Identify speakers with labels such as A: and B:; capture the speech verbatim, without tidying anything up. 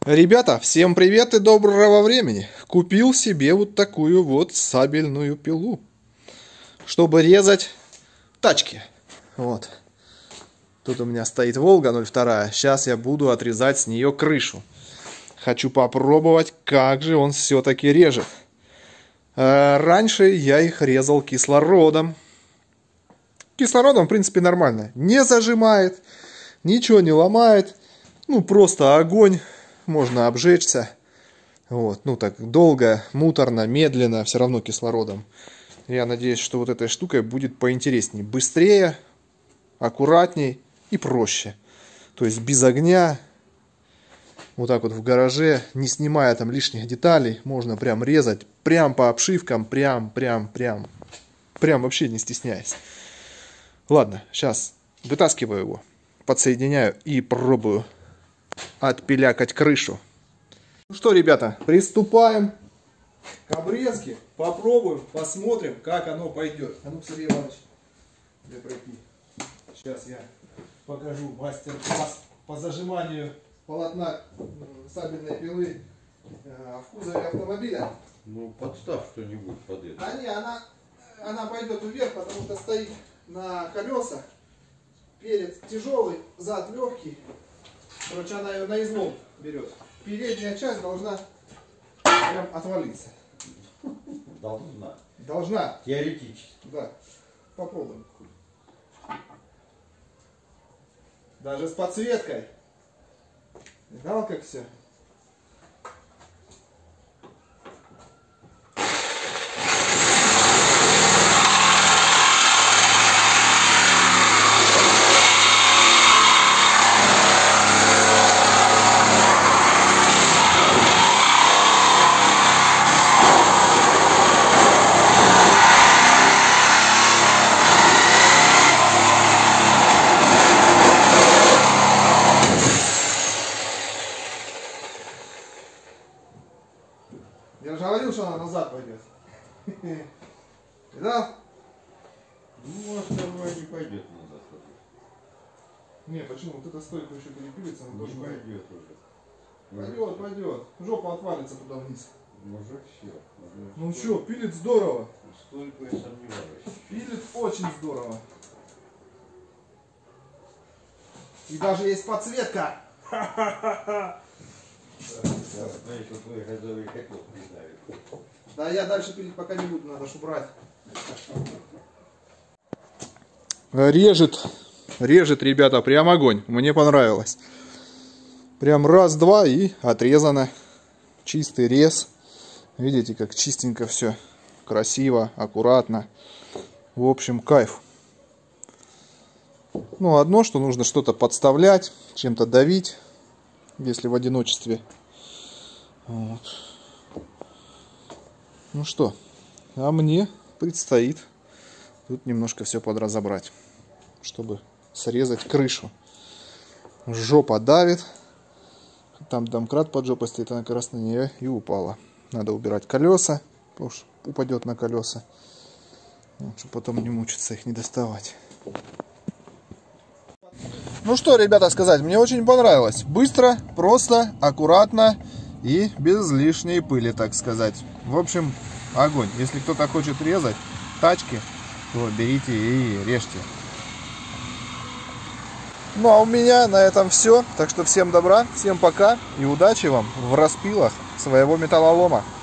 A: Ребята, всем привет и доброго времени! Купил себе вот такую вот сабельную пилу, чтобы резать тачки. Вот. Тут у меня стоит Волга ноль два. Сейчас я буду отрезать с нее крышу. Хочу попробовать, как же он все-таки режет. Раньше я их резал кислородом. Кислородом, в принципе, нормально. Не зажимает, ничего не ломает. Ну, просто огонь. Можно обжечься. Вот. Ну, так долго, муторно, медленно, все равно кислородом. Я надеюсь, что вот этой штукой будет поинтереснее. Быстрее, аккуратней и проще. То есть без огня. Вот так вот в гараже, не снимая там лишних деталей, можно прям резать. Прям по обшивкам, прям, прям, прям. Прям вообще не стесняясь. Ладно, сейчас вытаскиваю его, подсоединяю и пробую отпилякать крышу. Ну что, ребята, приступаем к обрезке. Попробуем, посмотрим, как оно пойдет. А ну, Сергей Иванович, где пройти? Сейчас я покажу мастер-класс по зажиманию полотна сабельной пилы в кузове автомобиля.
B: Ну, подставь что-нибудь под это.
A: А не, она, она пойдет вверх, потому что стоит на колесах. Перед тяжелый, зад легкий. Короче, она ее на излом берет. Передняя часть должна прям отвалиться.
B: Должна.
A: Должна.
B: Теоретически.
A: Да. Попробуем. Даже с подсветкой. Видал, как все? Я же говорил, что она назад пойдет. Да?
B: Ну, может, она не пойдет назад.
A: Не, почему? Вот эта стойка еще перепилится, она тоже
B: пойдет уже.
A: Пойдет, пойдет. Жопа отвалится туда вниз.
B: Уже все.
A: Ну что, пилит здорово.
B: Стойку я сомневаюсь.
A: Пилит очень здорово. И даже есть подсветка.
B: Знаешь, вот твой газовый котел приставит.
A: Да, я дальше пилить пока не буду, надо ж убрать. Режет, режет, ребята, прям огонь. Мне понравилось. Прям раз-два и отрезано. Чистый рез. Видите, как чистенько все. Красиво, аккуратно. В общем, кайф. Ну, одно, что нужно что-то подставлять, чем-то давить, если в одиночестве. Вот. Ну что, а мне предстоит тут немножко все подразобрать, чтобы срезать крышу. Жопа давит. Там домкрат под жопой стоит, она как раз на нее и упала. Надо убирать колеса, потому что упадет на колеса. Вот, чтобы потом не мучиться их не доставать. Ну что, ребята, сказать, мне очень понравилось. Быстро, просто, аккуратно и без лишней пыли, так сказать. В общем, огонь. Если кто-то хочет резать тачки, то берите и режьте. Ну а у меня на этом все. Так что всем добра, всем пока и удачи вам в распилах своего металлолома.